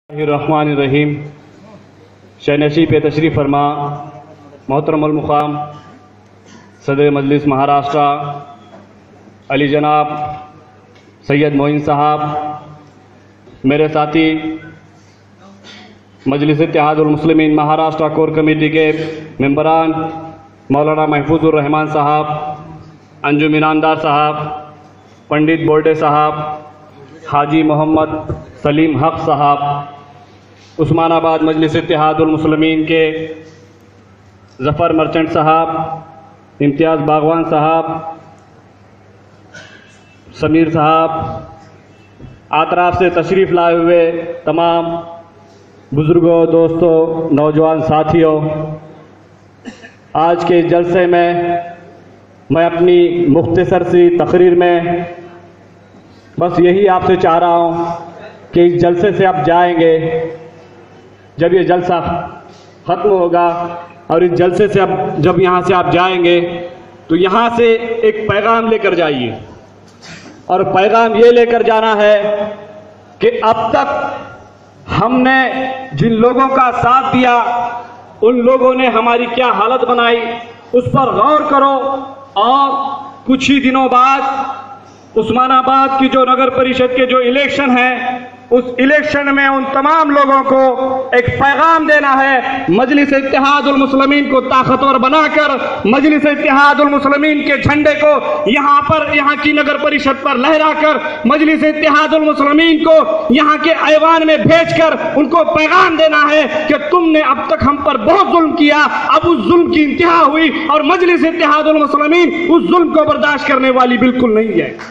रहीम। शहनशी पे तशरीफ़ फरमा मोहतरम मुक़ाम सदर मजलिस महाराष्ट्र अली जनाब सैयद मोइन साहब, मेरे साथी मजलिस इत्तेहादुल मुस्लिमीन महाराष्ट्र कोर कमेटी के मेंबरान मौलाना महफूजुर रहमान साहब, अंजुम ईनामदार साहब, पंडित बोर्डे साहब, हाजी मोहम्मद सलीम हक साहब, उस्मानाबाद मजलिस इत्तेहादुल मुस्लिमीन के ज़फ़र मर्चेंट साहब, इम्तियाज़ बागवान साहब, समीर साहब, आतराफ से तशरीफ़ लाए हुए तमाम बुज़ुर्गों, दोस्तों, नौजवान साथियों, आज के जलसे में मैं अपनी मुख्तसर सी तकरीर में बस यही आपसे चाह रहा हूँ कि इस जलसे से आप जाएंगे, जब ये जलसा ख़त्म होगा और इस जलसे से अब जब यहाँ से आप जाएंगे तो यहाँ से एक पैगाम लेकर जाइए, और पैगाम ये लेकर जाना है कि अब तक हमने जिन लोगों का साथ दिया उन लोगों ने हमारी क्या हालत बनाई, उस पर गौर करो। और कुछ ही दिनों बाद उस्मानाबाद की जो नगर परिषद के जो इलेक्शन है, उस इलेक्शन में उन तमाम लोगों को एक पैगाम देना है, मजलिस इत्तेहादुल मुस्लिमीन को ताकतवर बनाकर मजलिस इत्तेहादुल मुस्लिमीन के झंडे को यहाँ की नगर परिषद पर लहराकर मजलिस इत्तेहादुल मुस्लिमीन को यहाँ के ऐवान में भेजकर उनको पैगाम देना है कि तुमने अब तक हम पर बहुत जुल्म किया, अब उस जुल्म की इंतहा हुई और मजलिस इत्तेहादुल मुस्लिमीन उस जुल्म को बर्दाश्त करने वाली बिल्कुल नहीं है।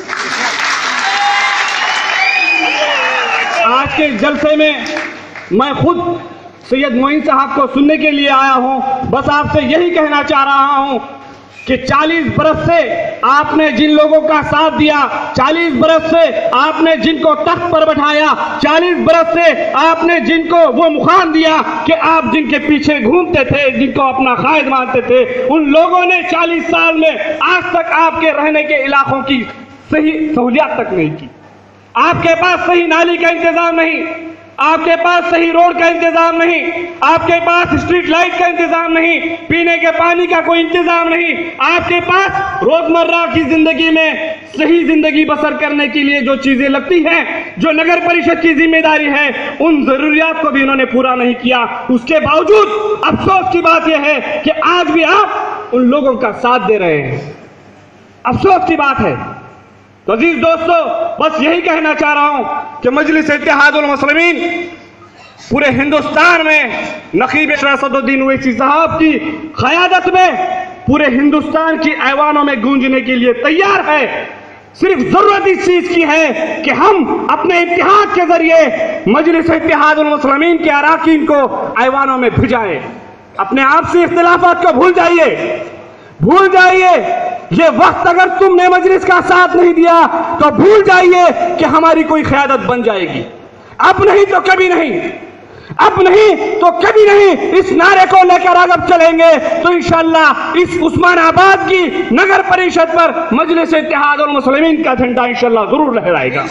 आज के जलसे में मैं खुद सैयद मोइन साहब को सुनने के लिए आया हूं। बस आपसे यही कहना चाह रहा हूं कि 40 बरस से आपने जिन लोगों का साथ दिया, 40 बरस से आपने जिनको तख्त पर बैठाया, 40 बरस से आपने जिनको वो मुकाम दिया कि आप जिनके पीछे घूमते थे, जिनको अपना कायद मानते थे, उन लोगों ने 40 साल में आज तक आपके रहने के इलाकों की सही सहूलियत तक नहीं की। आपके पास सही नाली का इंतजाम नहीं, आपके पास सही रोड का इंतजाम नहीं, आपके पास स्ट्रीट लाइट का इंतजाम नहीं, पीने के पानी का कोई इंतजाम नहीं, आपके पास रोजमर्रा की जिंदगी में सही जिंदगी बसर करने के लिए जो चीजें लगती हैं, जो नगर परिषद की जिम्मेदारी है, उन जरूरियात को भी इन्होंने पूरा नहीं किया। उसके बावजूद अफसोस की बात यह है कि आज भी आप उन लोगों का साथ दे रहे हैं। अफसोस की बात है। तो अजीज दोस्तों, बस यही कहना चाह रहा हूं कि मजलिस इत्तेहादुल मुस्लिमीन पूरे हिंदुस्तान में नकीब असदुद्दीन ओवैसी साहब की क़यादत में पूरे हिंदुस्तान की ऐवानों में गूंजने के लिए तैयार है। सिर्फ जरूरत इस चीज की है कि हम अपने इत्तेहाद के जरिए मजलिस इत्तेहादुल मुस्लिमीन के अराकीन को ऐवानों में भिजाएं। अपने आप से इख्तिलाफात को भूल जाइए। ये वक्त अगर तुमने मजलिस का साथ नहीं दिया तो भूल जाइए कि हमारी कोई क़यादत बन जाएगी। अब नहीं तो कभी नहीं, अब नहीं तो कभी नहीं। इस नारे को लेकर अगर चलेंगे तो इंशाअल्लाह इस उस्मानाबाद की नगर परिषद पर मजलिस इत्तेहादुल मुस्लिमीन का झंडा इंशाअल्लाह जरूर लहराएगा।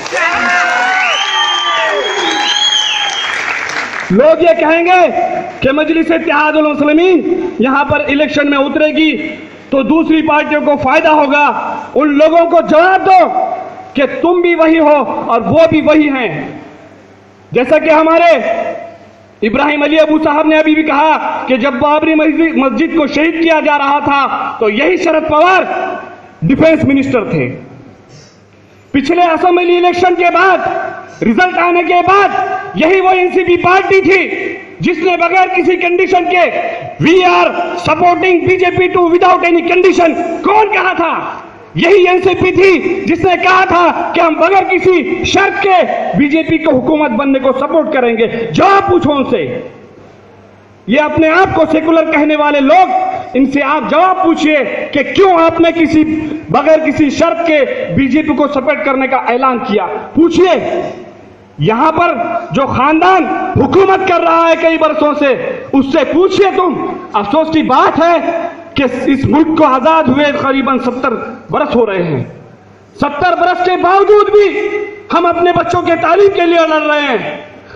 लोग ये कहेंगे कि मजलिस इत्तेहादुल मुस्लिमीन यहां पर इलेक्शन में उतरेगी तो दूसरी पार्टियों को फायदा होगा। उन लोगों को जवाब दो कि तुम भी वही हो और वो भी वही हैं। जैसा कि हमारे इब्राहिम अली अबू साहब ने अभी भी कहा कि जब बाबरी मस्जिद को शहीद किया जा रहा था तो यही शरद पवार डिफेंस मिनिस्टर थे। पिछले असेंबली इलेक्शन के बाद रिजल्ट आने के बाद यही वो एनसीपी पार्टी थी जिसने बगैर किसी कंडीशन के we are supporting BJP too without any condition, कौन कहा था? यही एनसीपी थी जिसने कहा था कि हम बगैर किसी शर्त के बीजेपी को हुकूमत बनने को सपोर्ट करेंगे। जवाब पूछो उनसे। ये अपने आप को सेकुलर कहने वाले लोग, इनसे आप जवाब पूछिए कि क्यों आपने बगैर किसी शर्त के बीजेपी को सपोर्ट करने का ऐलान किया। पूछिए। यहां पर जो खानदान हुकूमत कर रहा है कई बरसों से, उससे पूछिए तुम। अफसोस की बात है कि इस मुल्क को आजाद हुए करीबन 70 बरस हो रहे हैं। 70 बरस के बावजूद भी हम अपने बच्चों के तालीम के लिए लड़ रहे हैं।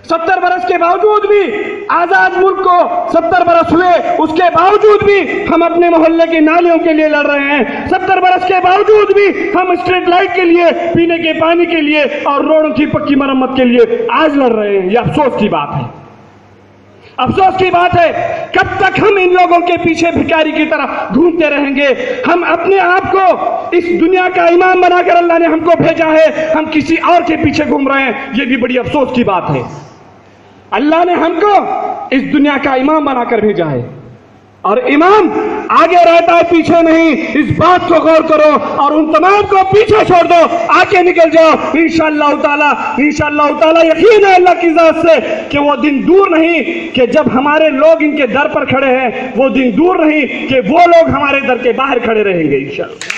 70 बरस के बावजूद भी, आजाद मुल्क को 70 बरस हुए, उसके बावजूद भी हम अपने मोहल्ले की नालियों के लिए लड़ रहे हैं। 70 बरस के बावजूद भी हम स्ट्रीट लाइट के लिए, पीने के पानी के लिए और रोडों की पक्की मरम्मत के लिए आज लड़ रहे हैं। यह अफसोस की बात है, अफसोस की बात है। कब तक हम इन लोगों के पीछे भिखारी की तरह घूमते रहेंगे? हम अपने आप को इस दुनिया का इमाम बनाकर अल्लाह ने हमको भेजा है, हम किसी और के पीछे घूम रहे हैं। यह भी बड़ी अफसोस की बात है। अल्लाह ने हमको इस दुनिया का इमाम बनाकर भेजा है और इमाम आगे रहता है, पीछे नहीं। इस बात को गौर करो और उन तमाम को पीछे छोड़ दो, आगे निकल जाओ। इंशाअल्लाह ताला यकीन है अल्लाह की ज़ात से कि वो दिन दूर नहीं कि जब हमारे लोग इनके दर पर खड़े हैं, वो दिन दूर नहीं कि वो लोग हमारे दर के बाहर खड़े रहेंगे इंशाअल्लाह।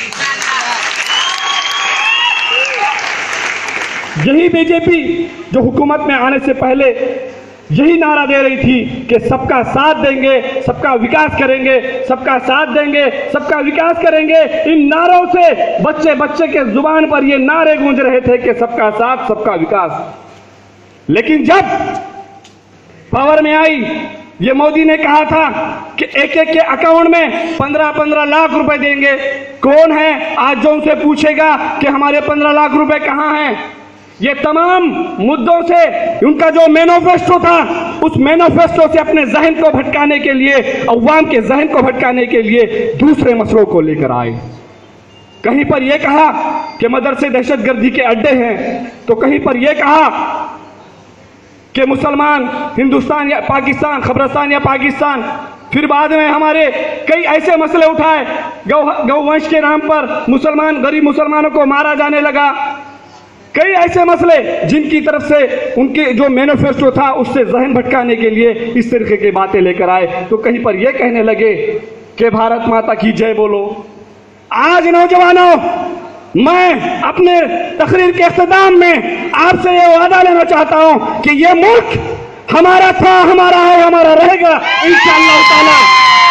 यही बीजेपी जो हुकूमत में आने से पहले यही नारा दे रही थी कि सबका साथ देंगे, सबका विकास करेंगे, सबका साथ देंगे, सबका विकास करेंगे। इन नारों से बच्चे बच्चे के जुबान पर ये नारे गूंज रहे थे कि सबका साथ, सबका विकास। लेकिन जब पावर में आई, ये मोदी ने कहा था कि एक एक के अकाउंट में 15-15 लाख रुपए देंगे। कौन है आज जो उनसे पूछेगा कि हमारे 15 लाख रुपए कहां हैं? ये तमाम मुद्दों से उनका जो मैनिफेस्टो था, उस मैनिफेस्टो से अपने जहन को भटकाने के लिए, अवाम के जहन को भटकाने के लिए दूसरे मसलों को लेकर आए। कहीं पर यह कहा कि मदरसे दहशतगर्दी के अड्डे हैं, तो कहीं पर यह कहा कि मुसलमान हिंदुस्तान या पाकिस्तान, खबरस्तान या पाकिस्तान। फिर बाद में हमारे कई ऐसे मसले उठाए, गौवंश के नाम पर मुसलमान, गरीब मुसलमानों को मारा जाने लगा। कई ऐसे मसले जिनकी तरफ से उनके जो मैनिफेस्टो था उससे जहन भटकाने के लिए इस तरीके की बातें लेकर आए। तो कहीं पर यह कहने लगे कि भारत माता की जय बोलो। आज नौजवानों, मैं अपने तकरीर के इख्तिताम में आपसे यह वादा लेना चाहता हूं कि यह मुल्क हमारा था, हमारा है, हमारा रहेगा इंशाअल्लाह ताला।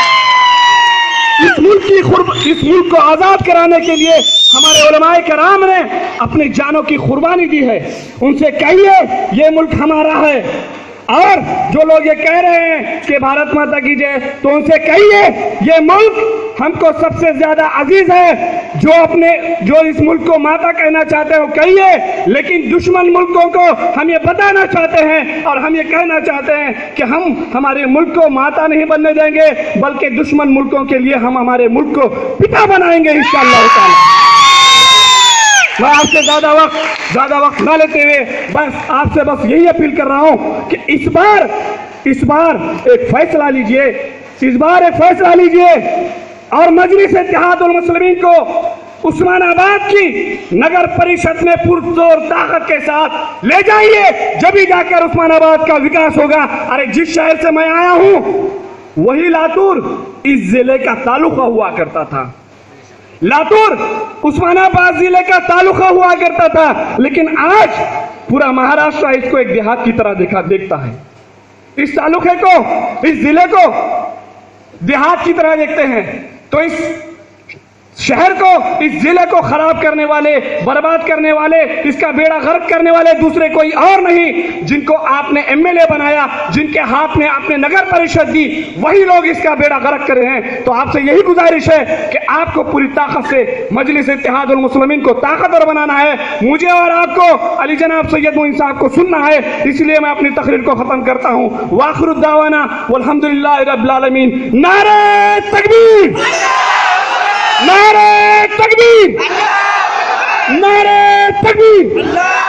इस मुल्क को आजाद कराने के लिए हमारे उलमाए कराम ने अपनी जानों की कुर्बानी दी है। उनसे कहिए ये मुल्क हमारा है। और जो लोग ये कह रहे हैं कि भारत माता की जय, तो उनसे कहिए ये मुल्क हमको सबसे ज्यादा अजीज है। जो इस मुल्क को माता कहना चाहते हो कहिए, लेकिन दुश्मन मुल्कों को हम ये बताना चाहते हैं और हम ये कहना चाहते हैं कि हम हमारे मुल्क को माता नहीं बनने देंगे, बल्कि दुश्मन मुल्कों के लिए हम हमारे मुल्क को पिता बनाएंगे इंशाअल्लाह ताला। मैं आपसे ज्यादा वक्त ना लेते हुए आपसे बस यही अपील कर रहा हूं कि इस बार एक फैसला लीजिए, और मजलिस इत्तेहादुल मुस्लिमीन को उस्मानाबाद की नगर परिषद में पुरजोर ताकत के साथ ले जाइए, जब ही जाकर उस्मानाबाद का विकास होगा। अरे जिस शहर से मैं आया हूं वही लातूर इस जिले का तालुका हुआ करता था। लातूर उस्मानाबाद जिले का तालुका हुआ करता था, लेकिन आज पूरा महाराष्ट्र इसको एक देहात की तरह देखता है। इस तालुके को, इस जिले को देहात की तरह देखते हैं। तो इस शहर को, इस जिले को खराब करने वाले, बर्बाद करने वाले, इसका बेड़ा गर्क करने वाले दूसरे कोई और नहीं। जिनको आपने एमएलए बनाया, जिनके हाथ में आपने नगर परिषद दी, वही लोग इसका बेड़ा गर्क कर रहे हैं। तो आपसे यही गुजारिश है कि आपको पूरी ताकत से मजलिस इत्तेहादुल मुस्लिमीन को ताकतवर बनाना है। मुझे और आपको अली जनाब सैयद मोइन साहब को सुनना है। इसलिए मैं अपनी तकरीर को खत्म करता हूं। वाखिरुद दावाना वल्हम्दुलिल्लाहि रब्बिल आलमीन। नारे तकबीर, नारे तकबीर, नारे तकबीर।